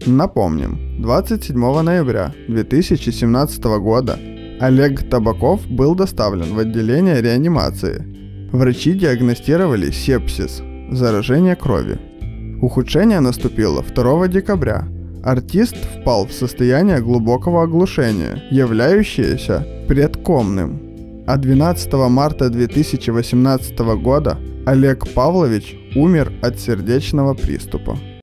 Напомним, 27 ноября 2017 года Олег Табаков был доставлен в отделение реанимации. Врачи диагностировали сепсис – заражение крови. Ухудшение наступило 2 декабря. Артист впал в состояние глубокого оглушения, являющееся предкомным. А 12 марта 2018 года Олег Павлович умер от сердечного приступа.